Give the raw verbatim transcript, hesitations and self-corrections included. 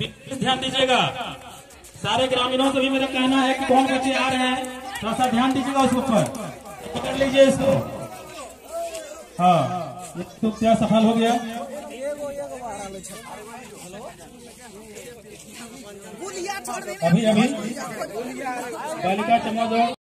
ध्यान दीजिएगा। सारे ग्रामीणों से भी मेरा कहना है कि कौन बच्चे आ रहे हैं थोड़ा सा ध्यान दीजिएगा उसके ऊपर। पकड़ लीजिए इसको। हाँ, ये तो क्या सफल हो गया। अभी अभी बालिका चमोद